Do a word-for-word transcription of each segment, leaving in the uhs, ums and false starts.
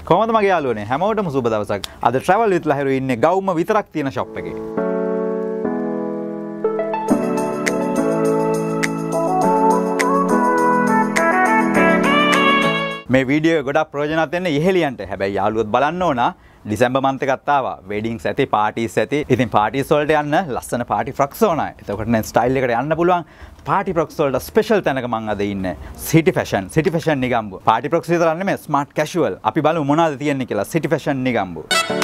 කොහොමද මගේ යාළුවනේ හැමෝටම සුබ දවසක්. අද travel with ලහිරු ඉන්නේ ගවුම විතරක් තියෙන shop එකේ. මේ වීඩියෝ එක ගොඩක් ප්‍රයෝජනවත් වෙන්නේ ඉහෙලියන්ට. හැබැයි යාළුවොත් බලන්න ඕන ඩිසැම්බර් මන්ත් එකත් ආවා. වෙඩින්ග්ස් ඇති, පාටිස් ඇති. ඉතින් පාටිස් වලට යන්න ලස්සන පාටි ෆ්‍රොක්ස් ඕනයි. එතකොට නේ ස්ටයිල් එකට යන්න පුළුවන්. පාටි ෆ්‍රොක්ස් වලට ස්පෙෂල් තැනක මම අද ඉන්නේ. සිටි ෆැෂන්. සිටි ෆැෂන් නිගම්බු. පාටි ෆ්‍රොක්ස් විතරක් නෙමෙයි ස්මාර්ට් කැෂුවල්. අපි බලමු මොනවද තියෙන්නේ කියලා. සිටි ෆැෂන් නිගම්බු.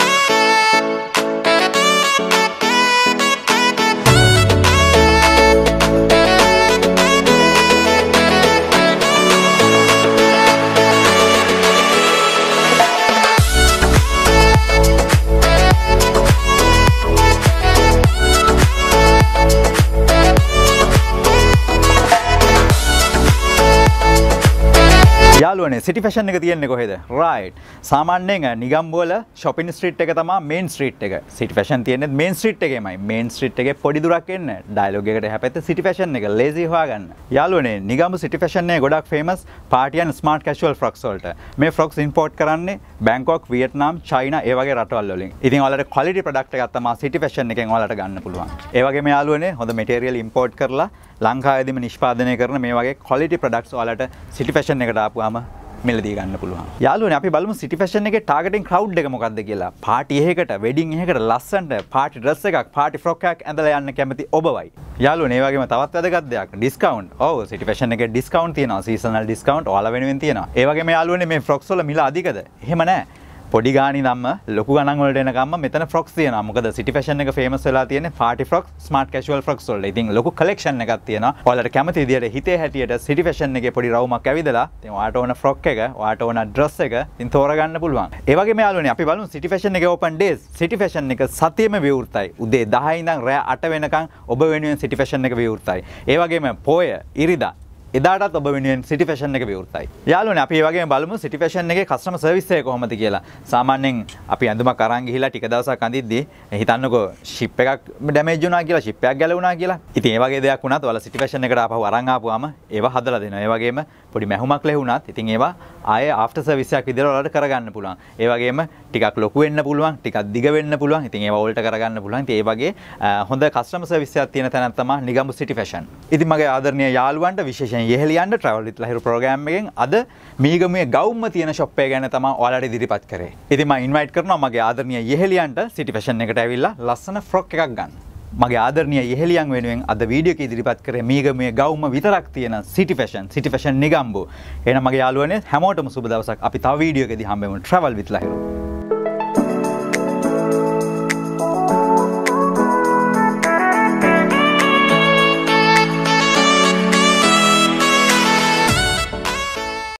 යාළුවනේ සිටි ෆැෂන් එක තියෙන්නේ කොහෙද? රයිට්. සාමාන්‍යයෙන් නිගම්බු වල shopping street එක තමයි main street එක. සිටි ෆැෂන් තියෙන්නේ main street එකේමයි. main street එකේ පොඩි දුරක් එන්න ඩයලොග් එකට හැපැත්තේ සිටි ෆැෂන් එක lazy හොයාගන්න. යාළුවනේ නිගම්බු සිටි ෆැෂන් එකේ ගොඩක් famous party and smart casual frocks වලට. මේ frocks import කරන්නේ Bangkok, Vietnam, China ඒ වගේ රටවල් වලින්. ඉතින් ඔයාලට quality product එකක් තමයි සිටි ෆැෂන් එකෙන් ඔයාලට ගන්න පුළුවන්. ඒ වගේම යාළුවනේ හොඳ material import කරලා ලංකාවේදීම නිෂ්පාදනය කරන මේ වගේ quality products ඔයාලට සිටි ෆැෂන් එකට ආපුවාම මිලදී ගන්න පුළුවන්. යාළුවනේ අපි බලමු සිටි ෆැෂන් එකේ ටාගටින් ක්‍රවුඩ් එක මොකක්ද කියලා. පාටි එකකට, වෙඩින් එකකට ලස්සනට පාටි ඩ්‍රස් එකක්, පාටි ෆ්‍රොක් එකක් ඇඳලා යන්න කැමති ඔබවයි. යාළුවනේ ඒ වගේම තවත් වැදගත් දෙයක් ඩිස්කවුන්ට්. ඔව් සිටි ෆැෂන් එකේ ඩිස්කවුන්ට් තියෙනවා. සීසනල් ඩිස්කවුන්ට් ඔයාලා වෙනුවෙන් තියෙනවා. ඒ වගේම යාළුවනේ මේ ෆ්‍රොක්ස් වල මිල අධිකද? එහෙම නැහැ. පොඩි ගාණි නම් ලොකු ගණන් වලට එනකම්ම මෙතන ෆ්‍රොක්ස් තියෙනවා. මොකද සිටි ෆැෂන් එක ෆේමස් වෙලා තියෙන්නේ party frocks, smart casual frocks වල. ඉතින් ලොකු කලෙක්ෂන් එකක් තියෙනවා. ඔයාලට කැමති විදියට හිතේ හැටියට සිටි ෆැෂන් එකේ පොඩි රවුමක් ඇවිදලා ඉතින් ඔයාලට ඕන ෆ්‍රොක් එක, ඔයාලට ඕන ඩ්‍රස් එක ඉතින් තෝරගන්න පුළුවන්. ඒ වගේම යාළුවනේ අපි බලමු සිටි ෆැෂන් එකේ ඕපන් ඩේස්. සිටි ෆැෂන් එක සතියෙම විවෘතයි. උදේ දහය ඉඳන් රෑ අට වෙනකන් ඔබ වෙනුවෙන් සිටි ෆැෂන් එක විවෘතයි. ඒ වගේම පොය, ඉරිදා එදාටත් ඔබ වෙනුවෙන් සිටි ෆැෂන් එක විවෘතයි. යාළුවනේ අපි ඒ වගේම බලමු සිටි ෆැෂන් එකේ කස්ටමර් සර්විස් එක කොහොමද කියලා. සාමාන්‍යයෙන් අපි ඇඳුමක් අරන් ගිහිලා ටික දවසක් අඳිද්දී හිතන්නකෝ ෂිප් එකක් ඩැමේජ් වුණා කියලා, ෂිප් එකක් ගැලවුණා කියලා. ඉතින් ඒ වගේ දෙයක් වුණත් ඔයාලා සිටි ෆැෂන් එකට ආපහු අරන් ආපුවාම ඒවා හදලා දෙනවා. ඒ වගේම පොඩි මැහුමක් ලැබුණත් ඉතින් ඒවා ආයේ ආෆ්ටර් සර්විස් එකක් විදිහට ඔයාලට කරගන්න පුළුවන්. ඒ වගේම ටිකක් ලොකු වෙන්න පුළුවන්, ටිකක් දිග වෙන්න පුළුවන්. ඉතින් ඒවා වලට කරගන්න පුළුවන්. ඉතින් ඒ වගේ හොඳ කස්ටමර් සර්විස් එකක් තියෙන තැනක් තමයි නිගම්බු සිටි ෆැෂන්. ඉතින් මගේ ආදරණීය යාළුවන්ට විශේෂයෙන් යෙහෙලියන්ට travel with ලහිරු ප්‍රෝග්‍රෑම් එකෙන් අද මීගමුවේ ගවුම්ම තියෙන shop එක ගැන තමයි ඔයාලට ඉදිරිපත් කරේ. ඉතින් මම ඉන්වයිට් කරනවා මගේ ආදරණීය යෙහෙලියන්ට සිටි ෆැෂන් එකට ඇවිල්ලා ලස්සන ෆ්‍රොක් එකක් ගන්න. මගේ ආදරණීය යෙහෙලියන් වෙනුවෙන් අද වීඩියෝ එක ඉදිරිපත් කරේ මීගමුවේ ගවුම්ම විතරක් තියෙන සිටි ෆැෂන්, සිටි ෆැෂන් නිගම්බු. එහෙනම් මගේ යාළුවනේ හැමෝටම සුබ දවසක්. අපි තව වීඩියෝ එකදී හම්බෙමු travel with ලහිරු.